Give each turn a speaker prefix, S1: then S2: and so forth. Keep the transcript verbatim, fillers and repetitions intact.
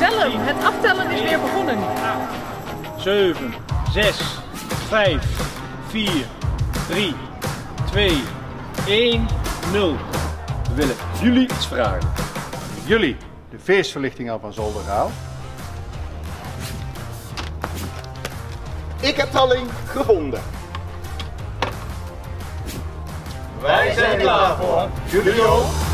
S1: tel hem. Het aftellen is weer begonnen.
S2: zeven, zes, vijf, vier, drie, twee, één, nul. We willen jullie iets vragen.
S3: Jullie de feestverlichting al van zolder gehaald?
S4: Ik heb Talling gevonden.
S5: Wij zijn klaar voor.
S4: Jullie ook?